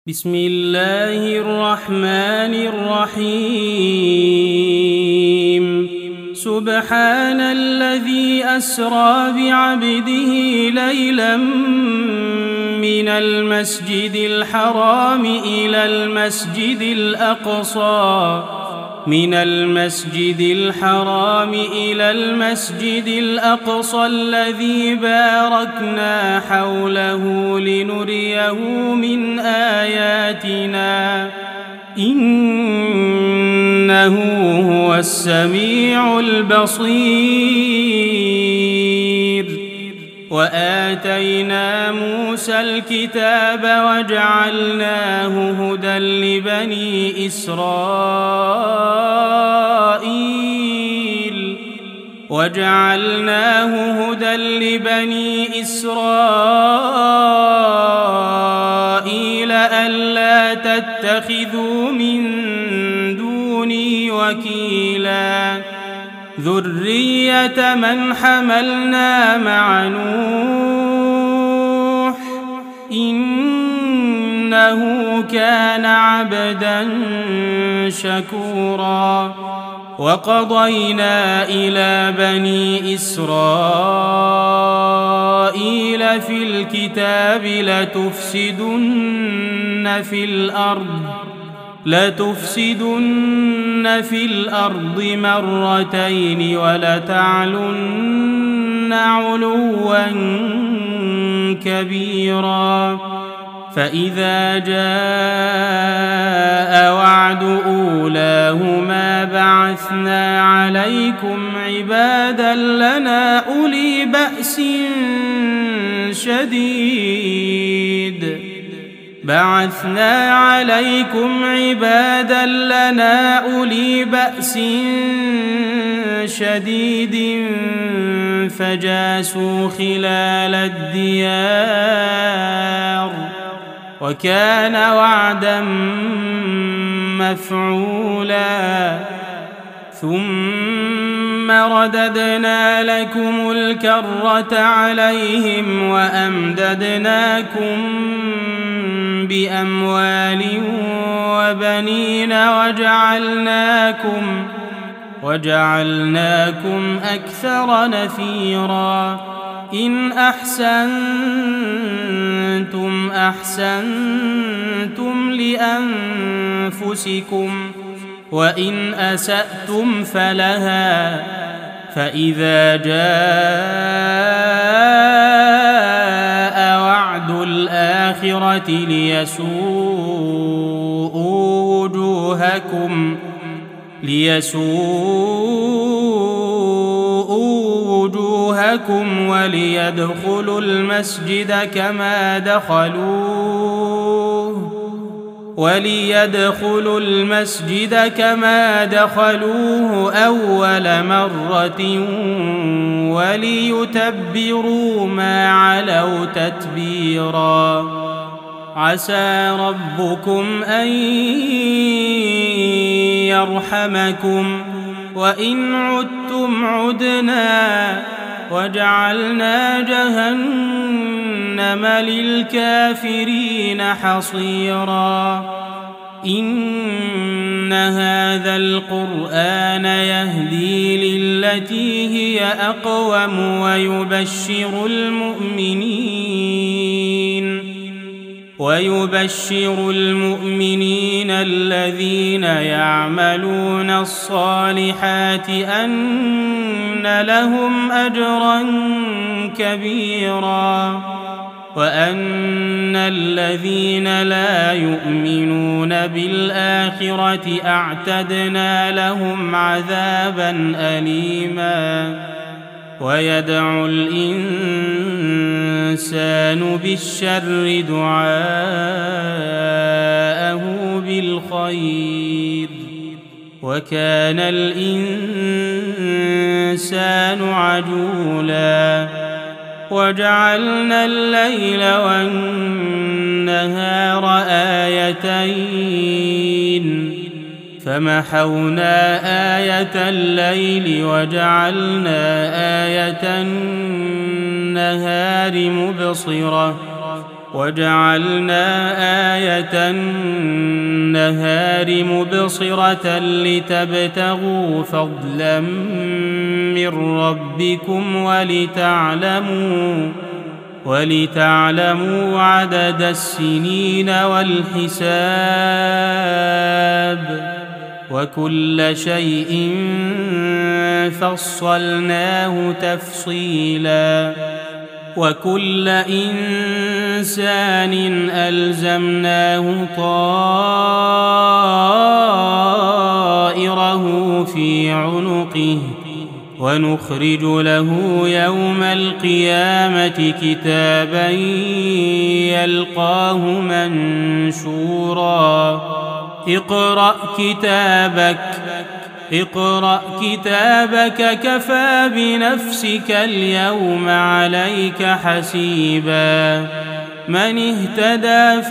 بسم الله الرحمن الرحيم سبحان الذي أسرى بعبده ليلا من المسجد الحرام إلى المسجد الأقصى الذي باركنا حوله لنريه من آياتنا إنه هو السميع البصير. وآتينا موسى الكتاب وجعلناه هدى لبني إسرائيل ألا تتخذوا من دوني وكيلا ذرية من حملنا مع نوح إنه كان عبدا شكورا. وقضينا إلى بني إسرائيل في الكتاب لتفسدن في الأرض مرتين ولتعلن علوا كبيرا. فإذا جاء وعد أولاهما بعثنا عليكم عبادا لنا أولي بأس شديد فجاسوا خلال الديار وكان وعدا مفعولا. ثم رددنا لكم الكرة عليهم وأمددناكم بأموال وبنين وجعلناكم أكثر نفيرا. إن أحسنتم أحسنتم لأنفسكم وإن أسأتم فلها. فإذا جاء وعد الآخرة ليسوءوا وجوهكم وليدخلوا المسجد كما دخلوه أول مرة وليتبروا ما علوا تتبيرا. عسى ربكم أن يرحمكم وإن عدتم عدنا وجعلنا جهنم للكافرين حصيرا. إن هذا القرآن يهدي للتي هي أقوم ويبشر المؤمنين الذين يعملون الصالحات أن لهم أجرا كبيرا وأن الذين لا يؤمنون بالآخرة أعتدنا لهم عذابا أليما. ويدعو الإنسان بالشر دعاءه بالخير وكان الإنسان عجولا. وجعلنا الليل والنهار آيتين فمحونا آية الليل وجعلنا آية النهار مبصرة وجعلنا آية النهار مبصرة لتبتغوا فضلا من ربكم ولتعلموا عدد السنين والحساب وكل شيء فصلناه تفصيلا وكل إنسان ألزمناه طائره في عنقه ونخرج له يوم القيامة كتابا يلقاه منشورا اقرأ كتابك كفى بنفسك اليوم عليك حسيبا من اهتدى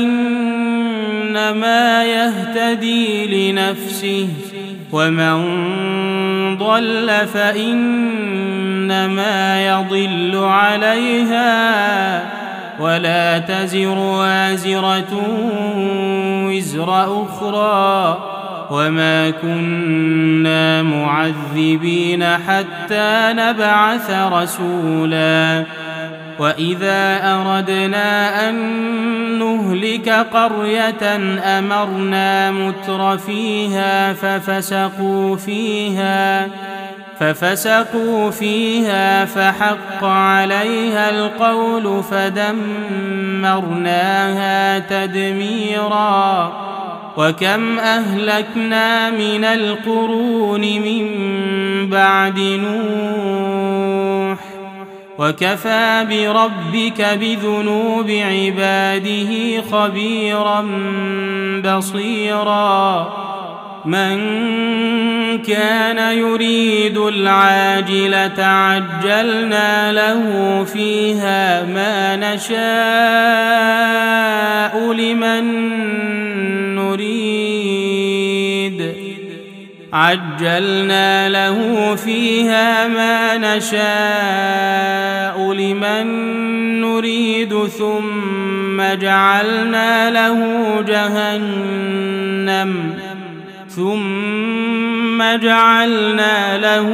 فإنما يهتدي لنفسه ومن ضل فإنما يضل عليها ولا تزر وازرة وزر أخرى وما كنا معذبين حتى نبعث رسولا وإذا أردنا أن نهلك قرية أمرنا متر فيها ففسقوا فيها فحق عليها القول فدمرناها تدميرا وكم أهلكنا من القرون من بعد نوح وكفى بربك بذنوب عباده خبيرا بصيرا من كان يريد العاجلة عجلنا له فيها ما نشاء لمن نريد ثم جعلنا له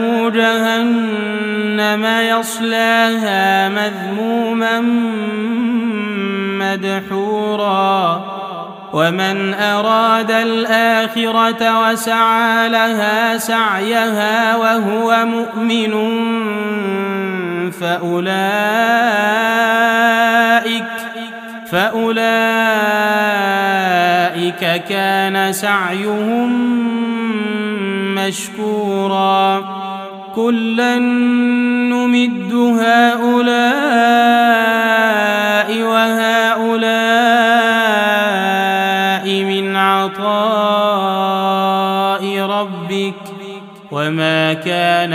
جهنم يصلاها مذموما مدحورا ومن أراد الآخرة وسعى لها سعيها وهو مؤمن فأولئك كان سعيهم مشكورا كلا نمد هؤلاء وهؤلاء من عطاء ربك وما كان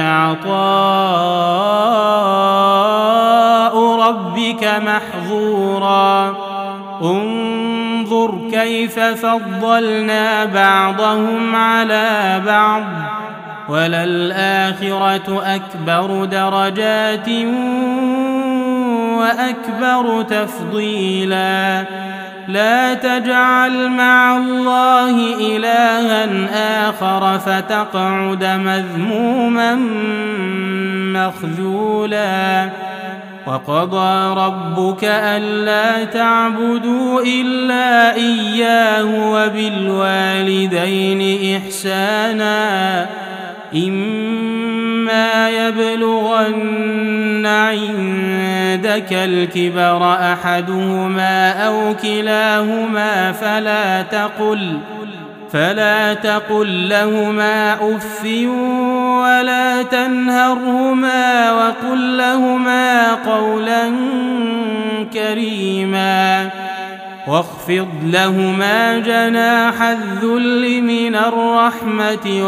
عطاء ربك محظورا انظر كيف فضلنا بعضهم على بعض وللآخرة أكبر درجات وأكبر تفضيلا لا تجعل مع الله إلها آخر فتقعد مذموما مخذولا وقضى ربك ألا تعبدوا إلا إياه وبالوالدين إحسانا إما يبلغن عندك الكبر أحدهما أو كلاهما فلا تقل لهما أف ولا تنهرهما وقل لهما قولا كريما واخفض لهما جناح الذل من الرحمة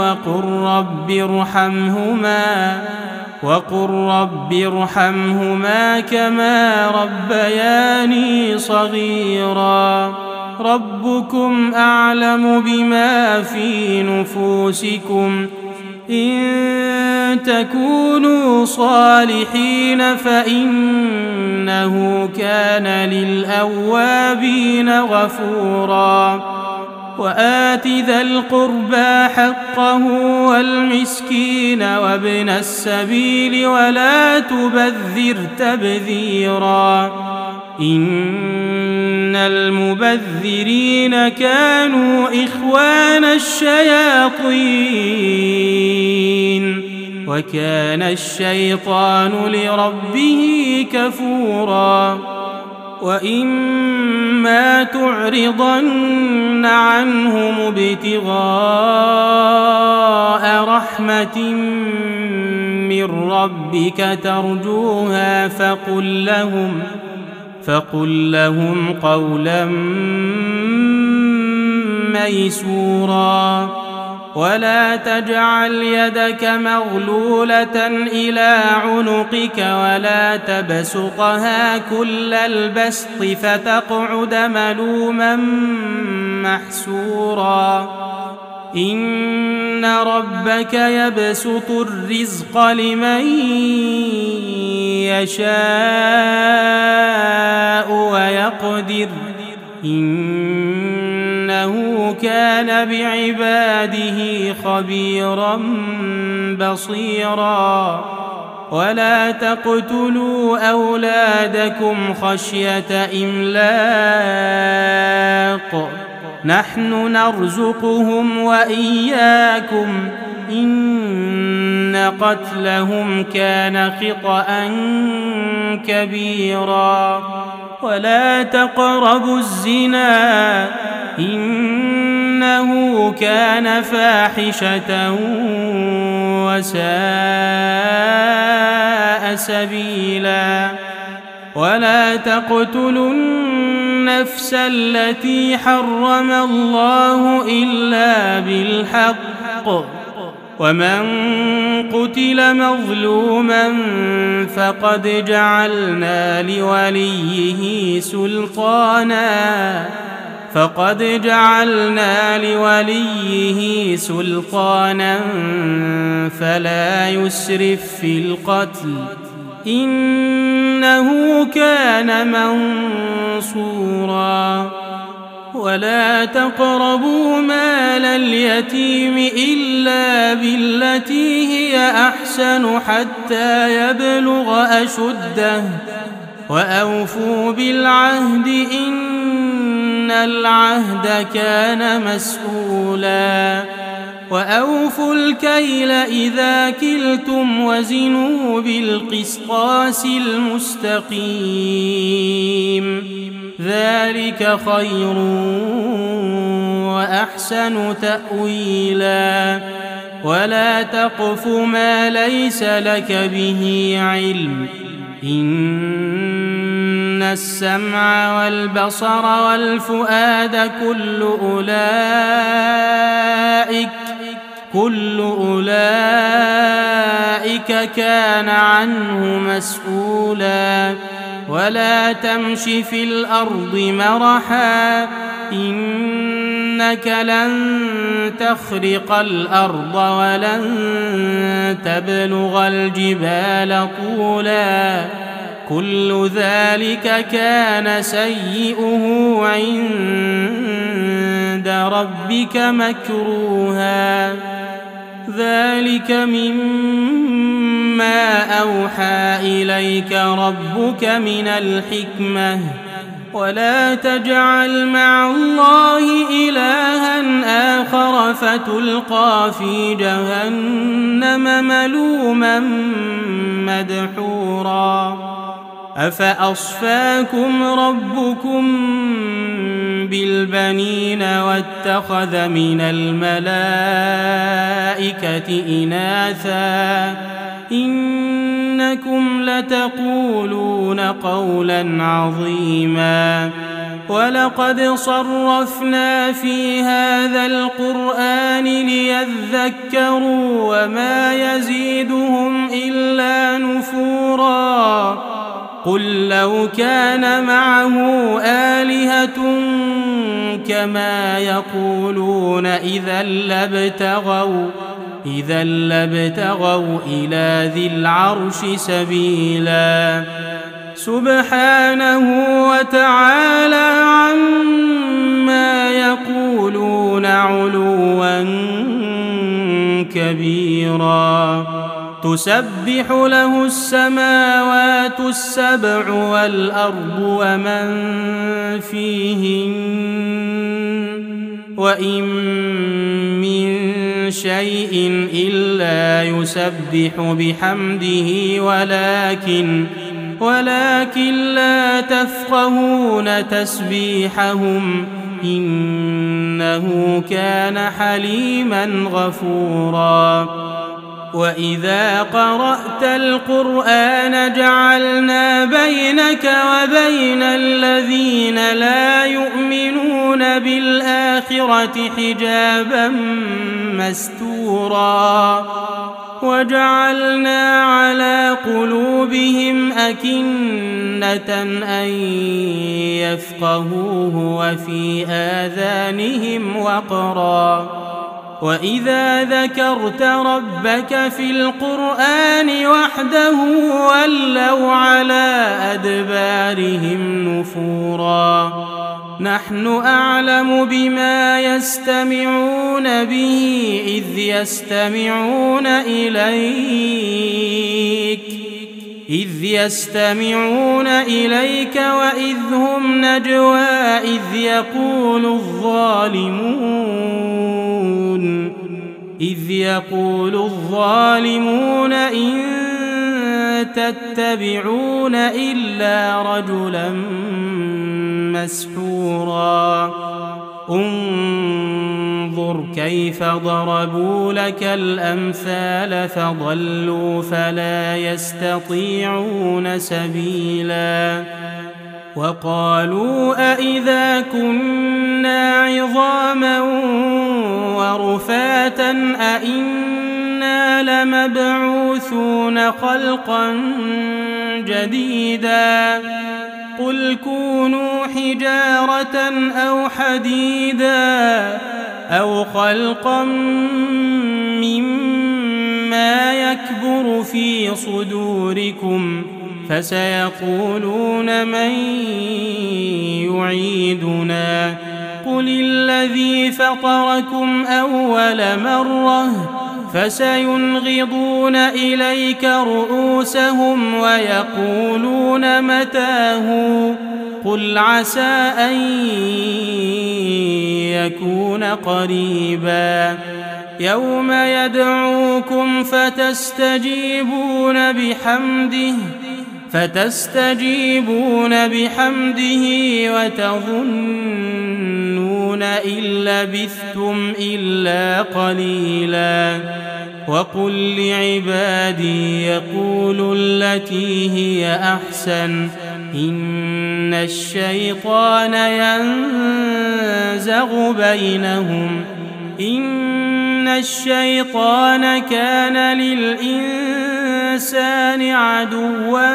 وقل رب ارحمهما كما ربياني صغيرا ربكم أعلم بما في نفوسكم إن تكونوا صالحين فإنه كان للأوابين غفورا وآت ذا القربى حقه والمسكين وابن السبيل ولا تبذر تبذيرا إن المبذرين كانوا إخوان الشياطين وكان الشيطان لربه كفورا وإما تعرضن عنهم ابتغاء رحمة من ربك ترجوها فقل لهم قولا ميسورا ولا تجعل يدك مغلولة إلى عنقك ولا تبسطها كل البسط فتقعد ملوما محسورا إن ربك يبسط الرزق لمن يشاء ويقدر إنه كان بعباده خبيرا بصيرا ولا تقتلوا أولادكم خشية إملاق نحن نرزقهم وإياكم إن قتلهم كان خطأ كبيرا ولا تقربوا الزنا إنه كان فاحشة وساء سبيلا ولا تقتلوا النفس التي حرم الله إلا بالحق ومن قتل مظلوما فقد جعلنا لوليه سلطانا فلا يسرف في القتل إنه كان منصورا ولا تقربوا مال اليتيم إلا بالتي هي أحسن حتى يبلغ أشده وأوفوا بالعهد إن العهد كان مسؤولا وأوفوا الكيل إذا كلتم وزنوا بالقسطاس المستقيم ذلك خير وأحسن تأويلا ولا تقف ما ليس لك به علم إن السمع والبصر والفؤاد كل أولئك كان عنه مسؤولا ولا تمش في الأرض مرحا إنك لن تخرق الأرض ولن تبلغ الجبال طولا كل ذلك كان سيئه عند ربك مكروها ذلك مما أوحى إليك ربك من الحكمة ولا تجعل مع الله إلها آخر فتلقى في جهنم ملوما مدحورا أفأصفاكم ربكم بالبنين واتخذ من الملائكة إناثا إنكم لتقولون قولا عظيما ولقد صرفنا في هذا القرآن ليذكروا وما يزيدهم إلا نفورا قل لو كان معه آلهة كما يقولون إذا لابتغوا إذا لابتغوا إلى ذي العرش سبيلا سبحانه وتعالى عما يقولون علوا كبيرا تسبح له السماوات السبع والأرض ومن فيهن وإن من شيء إلا يسبح بحمده ولكن لا تفقهون تسبيحهم إنه كان حليما غفورا وإذا قرأت القرآن جعلنا بينك وبين الذين لا يؤمنون بالآخرة حجابا مستورا وجعلنا على قلوبهم أكنة أن يفقهوه وفي آذانهم وقرا وإذا ذكرت ربك في القرآن وحده ولوا على أدبارهم نفورا نحن أعلم بما يستمعون به إذ يستمعون إليك وإذ هم نجوى إذ يقول الظالمون إن تتبعون إلا رجلا مسحورا انظر كيف ضربوا لك الأمثال فضلوا فلا يستطيعون سبيلا وقالوا أإذا كنا عظاما ورفاتا أإنا لمبعوثون خلقا جديدا قل كونوا حجارة أو حديدا أو خلقا مما يكبر في صدوركم فسيقولون من يعيدنا قل الذي فطركم أول مرة فسينغضون إليك رؤوسهم ويقولون متاه قل عسى أن يكون قريبا يوم يدعوكم فتستجيبون بحمده وتظنون إن لبثتم إلا قليلا وقل لعبادي يقولوا التي هي أحسن إن الشيطان ينزغ بينهم إن الشيطان كان للإنسان عدوا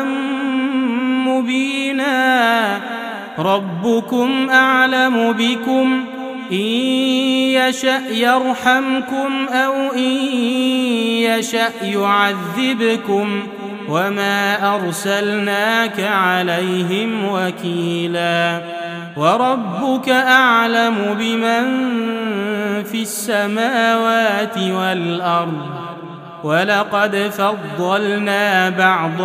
مبينا ربكم أعلم بكم إن يشأ يرحمكم أو إن يشأ يعذبكم وما أرسلناك عليهم وكيلا وربك أعلم بمن في السماوات والأرض ولقد فضلنا بعض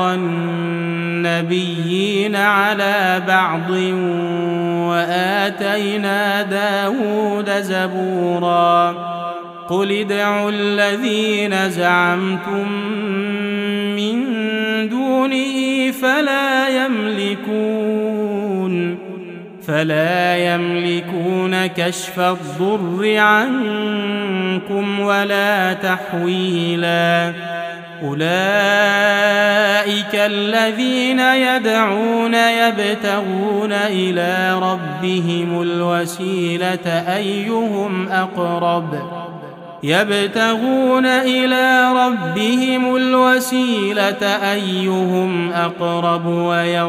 النبيين على بعض وآتينا داود زبورا قل ادعوا الذين زعمتم من دونه فلا يملكون كشف الضر عنكم ولا تحويلا أولئك الذين يدعون يبتغون إلى ربهم الوسيلة أيهم أقرب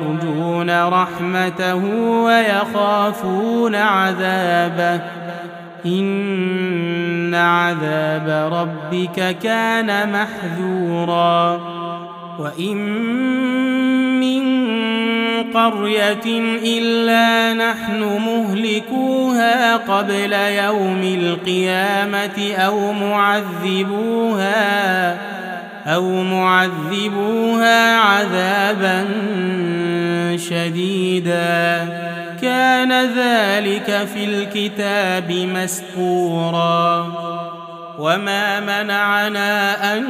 ويرجون رحمته ويخافون عذابه إن عذاب ربك كان محذورا وإن من قرية إلا نحن مهلكوها قبل يوم القيامة أو معذبوها عذابا شديدا كان ذلك في الكتاب مسطورا وما منعنا أن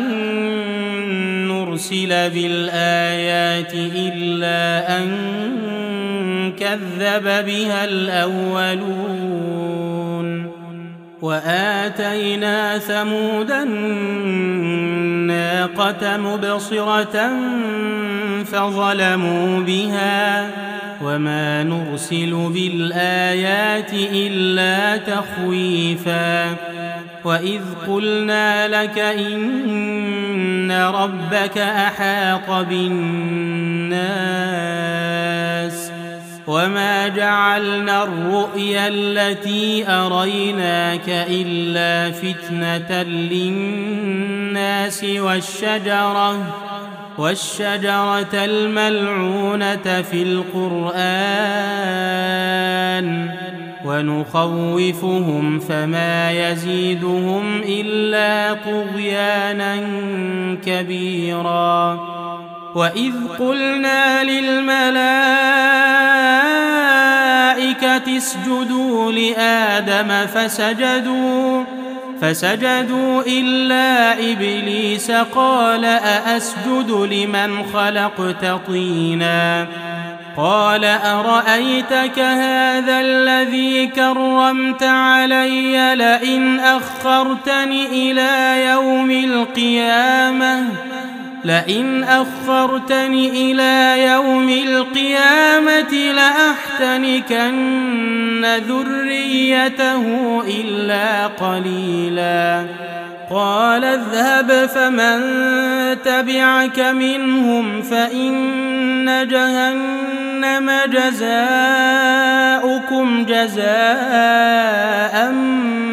نرسل بالآيات إلا أن كذب بها الأولون وآتينا ثمود الناقة مبصرة فظلموا بها وما نرسل بالآيات إلا تخويفا وإذ قلنا لك إن ربك أحاط بالناس وما جعلنا الرؤيا التي أريناك إلا فتنة للناس والشجرة الملعونة في القرآن ونخوفهم فما يزيدهم إلا طغيانا كبيرا وإذ قلنا للملائكة اسجدوا لآدم فسجدوا إلا إبليس قال أأسجد لمن خلقت طينا قال أرأيتك هذا الذي كرمت علي لئن أخرتني إلى يوم القيامة لأحتنكن ذريته إلا قليلا قال اذهب فمن تبعك منهم فإن جهنم جزاؤكم جزاء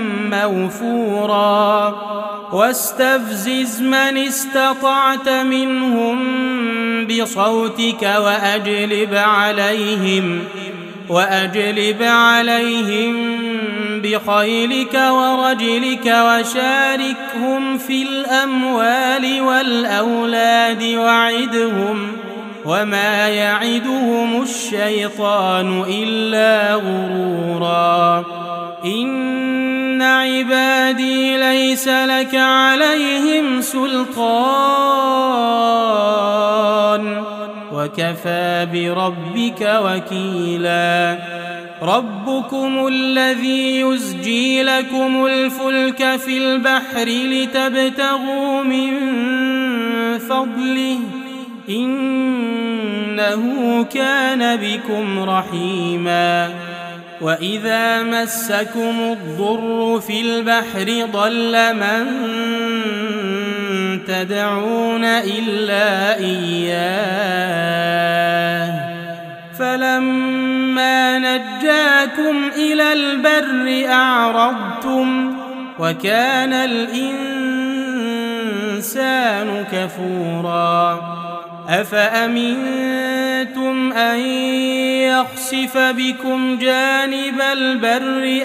موفورا واستفزز من استطعت منهم بصوتك وأجلب عليهم بخيلك ورجلك وشاركهم في الأموال والأولاد وعدهم وما يعدهم الشيطان إلا غرورا إن عبادي ليس لك عليهم سلطان وكفى بربك وكيلا ربكم الذي يزجي لكم الفلك في البحر لتبتغوا من فضله إنه كان بكم رحيما وإذا مسكم الضر في البحر ضل من تدعون إلا إياه فلما نجاكم إلى البر أعرضتم وكان الإنسان كفورا أفأمنتم أن يخسف بكم جانب البر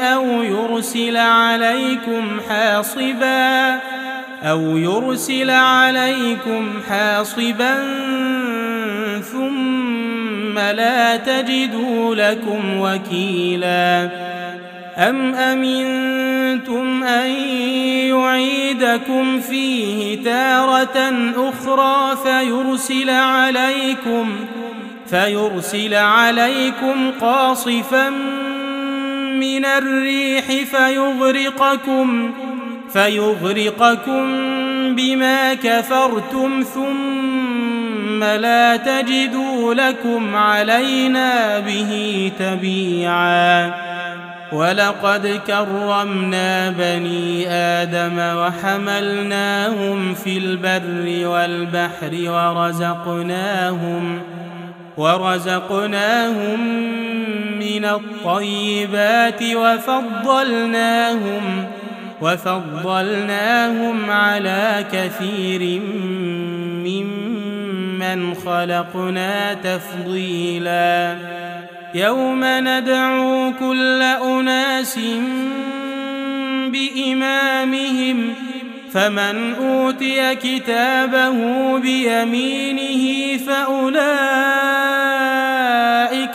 أو يرسل عليكم حاصبا ثم لا تجدوا لكم وكيلا أم أمنتم أن يعيدكم فيه تارة أخرى فيرسل عليكم قاصفا من الريح فيغرقكم بما كفرتم ثم لا تجدوا لكم علينا به تبيعا ولقد كرمنا بني آدم وحملناهم في البر والبحر ورزقناهم من الطيبات وفضلناهم على كثير ممن خلقنا تفضيلا يوم ندعو كل أناس بإمامهم فمن أوتي كتابه بيمينه فأولئك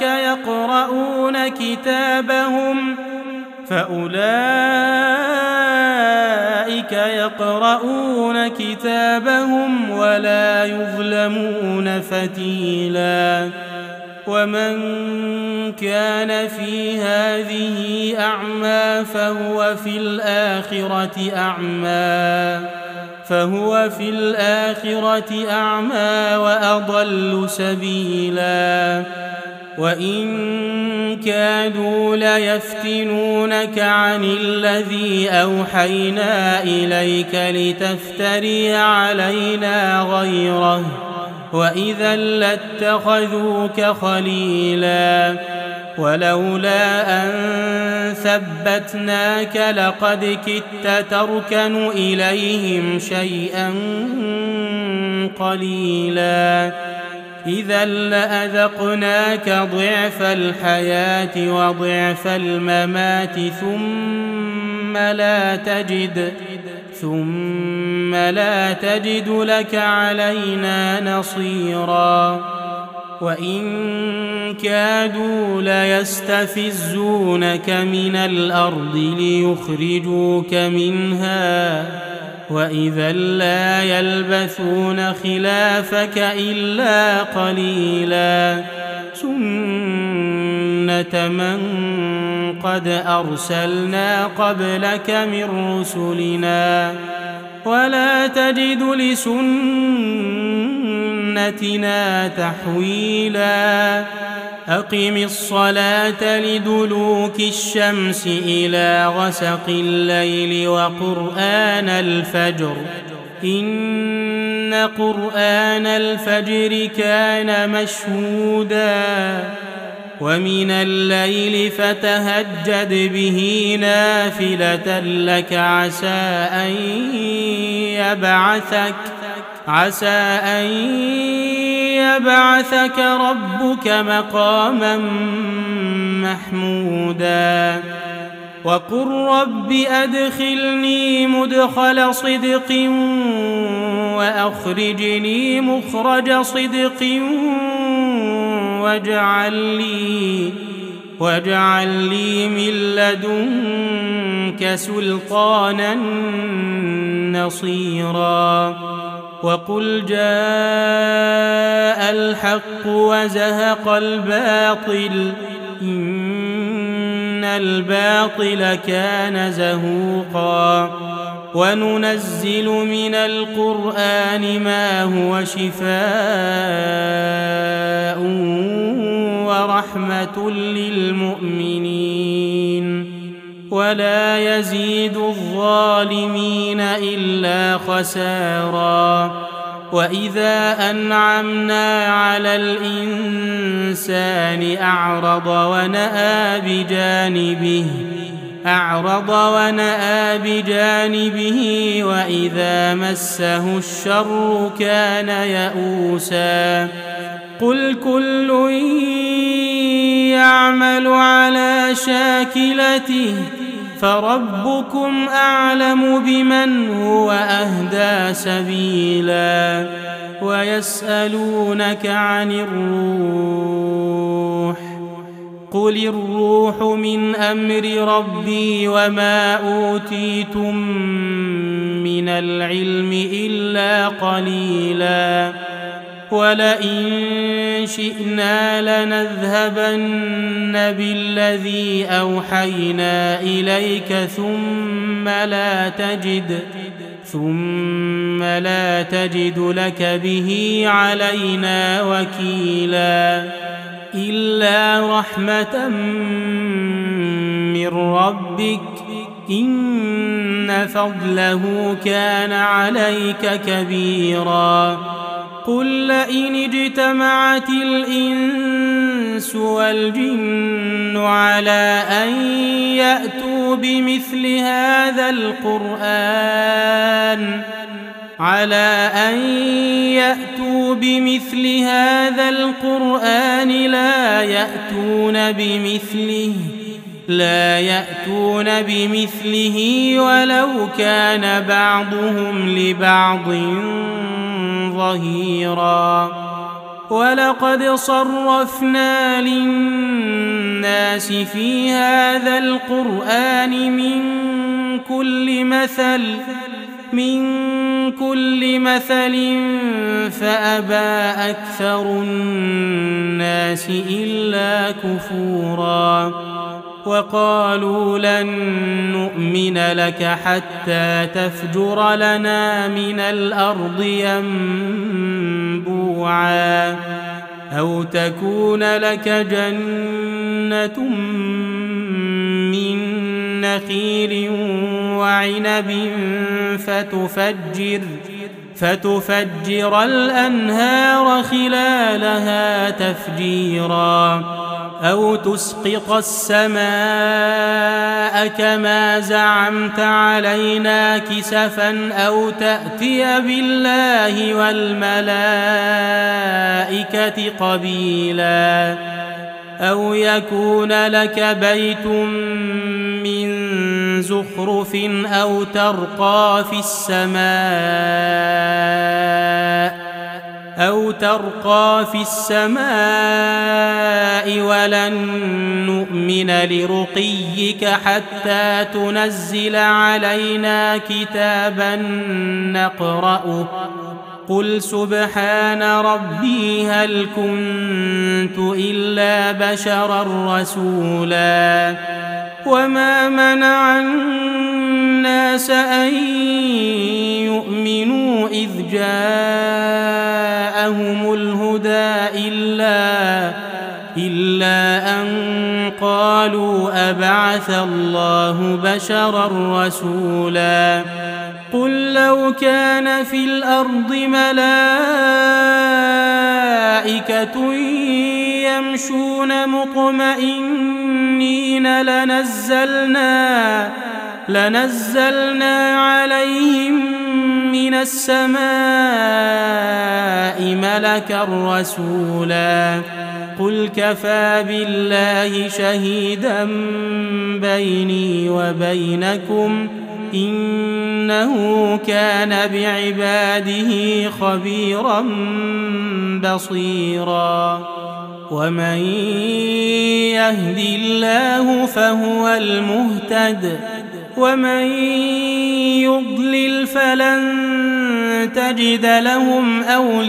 يقرؤون كتابهم ولا يظلمون فتيلا ومن كان في هذه أعمى فهو في الآخرة أعمى وأضل سبيلا وإن كادوا ليفتنونك عن الذي أوحينا إليك لتفتري علينا غيره وإذا لاتخذوك خليلا ولولا أن ثبتناك لقد كدت تركن إليهم شيئا قليلا إذا لأذقناك ضعف الحياة وضعف الممات ثم لا تجد لك علينا نصيرا وإن كادوا ليستفزونك من الأرض ليخرجوك منها وإذا لا يلبثون خلافك إلا قليلا سنة من قد أرسلنا قبلك من رسلنا ولا تجد لسنتنا تحويلا أقم الصلاة لدلوك الشمس إلى غسق الليل وقرآن الفجر إن قرآن الفجر كان مشهودا ومن الليل فتهجد به نافلة لك عسى أن يبعثك ربك مقاما محمودا وقل رب أدخلني مدخل صدق وأخرجني مخرج صدق واجعل لي من لدنك سلطانا نصيرا وقل جاء الحق وزهق الباطل إن الباطل كان زهوقا وننزل من القرآن ما هو شفاء ورحمة للمؤمنين ولا يزيد الظالمين إلا خسارا وإذا أنعمنا على الإنسان أعرض ونأى بجانبه وإذا مسه الشر كان يئوسا قل كل يعمل على شاكلته فربكم أعلم بمن هو أهدى سبيلا ويسألونك عن الروح قل الروح من أمر ربي وما أوتيتم من العلم إلا قليلا ولئن شئنا لنذهبن بالذي أوحينا إليك ثم لا تجد لك به علينا وكيلا إلا رحمة من ربك إن فضله كان عليك كبيرا قل لئن اجتمعت الإنس الإنس والجن على أن يأتوا بمثل هذا القرآن لا يأتون بمثله ولو كان بعضهم لبعض ظهيرا. ولقد صرفنا للناس في هذا القرآن من كل مثل فأبى أكثر الناس إلا كفورا. وقالوا لن نؤمن لك حتى تفجر لنا من الأرض ينبوعا أو تكون لك جنة من نخيل وعنب فتفجر الأنهار خلالها تفجيرا أو تسقط السماء كما زعمت علينا كسفا أو تأتي بالله والملائكة قبيلا أو يكون لك بيت من زخرف أو ترقى في السماء ولن نؤمن لرقيك حتى تنزل علينا كتابا نقرأه قل سبحان ربي هل كنت إلا بشرا رسولا. وما منع الناس أن يؤمنوا إذ جاءهم الهدى إلا أن قالوا أبعث الله بشرا رسولا. قل لو كان في الأرض ملائكة يمشون مطمئنين لنزلنا عليهم من السماء ملكا رسولا. قل كفى بالله شهيدا بيني وبينكم إنه كان بعباده خبيرا بصيرا. ومن يهد الله فهو المهتد ومن يضلل فلن تجد لهم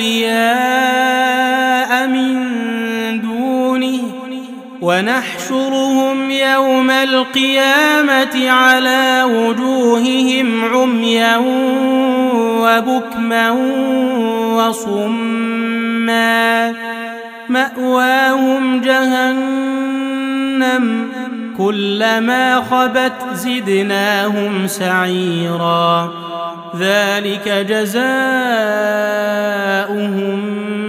أولياء من دونه ونحشرهم يوم القيامة على وجوههم عميا وبكما وصما مأواهم جهنم كلما خبت زدناهم سعيرا. ذلك جزاؤهم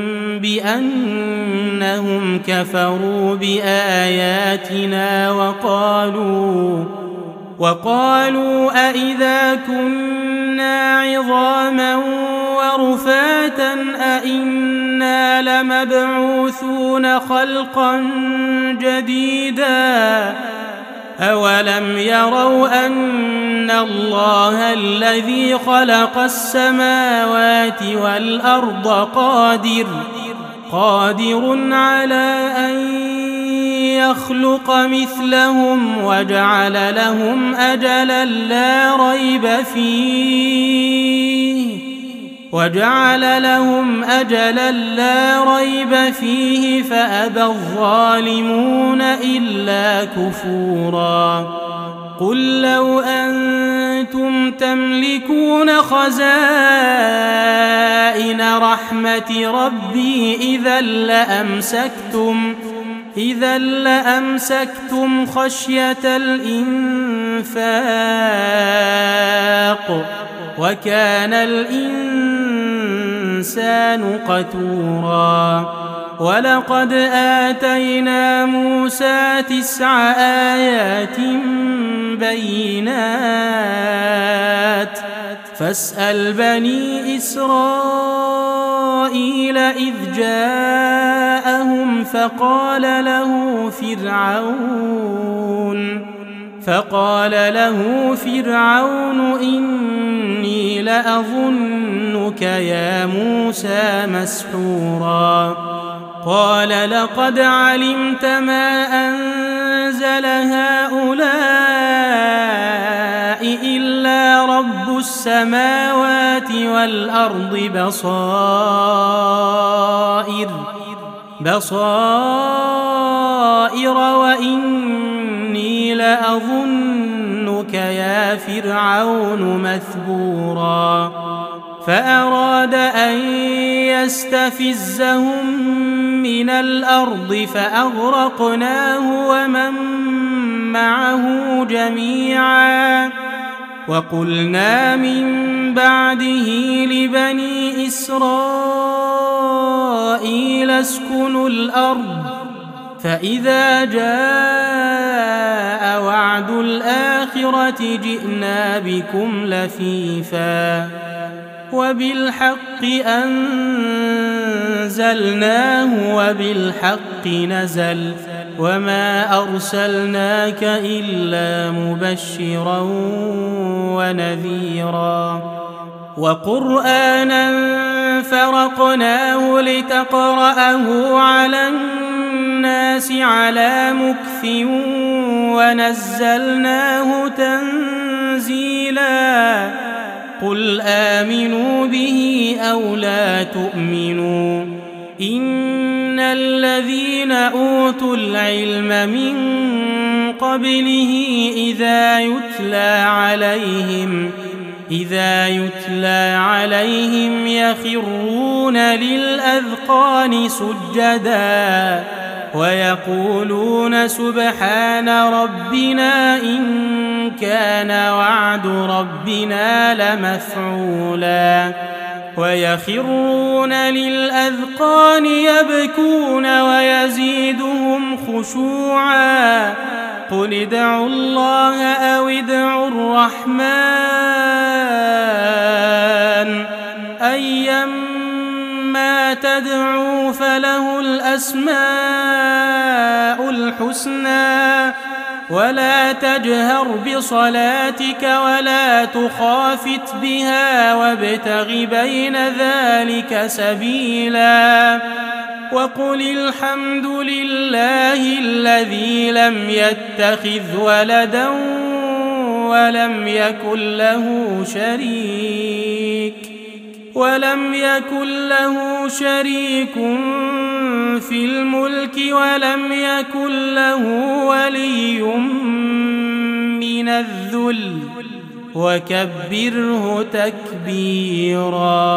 بأنهم كفروا بآياتنا وقالوا أئذا كنا عظاما ورفاتا أئنا لمبعوثون خلقا جديدا. أولم يروا أن الله الذي خلق السماوات والأرض قادر على أن يخلق مثلهم وجعل لهم أجلا لا ريب فيه فأبى الظالمون إلا كفورا. قل لو أنتم تملكون خزائن رحمة ربي إذا لأمسكتم خشية الإنفاق وكان الإنسان قتورا. ولقد آتينا موسى 9 آيات بينات فاسأل بني إسرائيل إذ جاءهم فقال له فرعون إني لأظنك يا موسى مسحورا قال لقد علمت ما أنزل هؤلاء إلا رب السماوات والأرض بصائر وإني لأظنك يا فرعون مثبورا فأراد أن يستفزهم من الأرض فأغرقناه ومن معه جميعا وقلنا من بعده لبني إسرائيل اسكنوا الأرض فإذا جاء وعد الآخرة جئنا بكم لفيفا وبالحق أنزلناه وبالحق نزل وما أرسلناك إلا مبشرا ونذيرا وقرآنا فرقناه لتقرأه على الناس على مكث ونزلناه تنزيلا قل آمنوا به أو لا تؤمنوا إن الذين أوتوا العلم من قبله إذا يتلى عليهم يخرون للأذقان سجدا ويقولون سبحان ربنا إن كان وعد ربنا لمفعولا ويخرون للأذقان يبكون ويزيدهم خشوعا قل ادعوا الله أو ادعوا الرحمن أيما تدعوا فله الأسماء الحسنى ولا تجهر بصلاتك ولا تخافت بها وابتغ بين ذلك سبيلا وقل الحمد لله الذي لم يتخذ ولدا ولم يكن له شريك في الملك ولم يكن له ولي من الذل وكبره تكبيرا.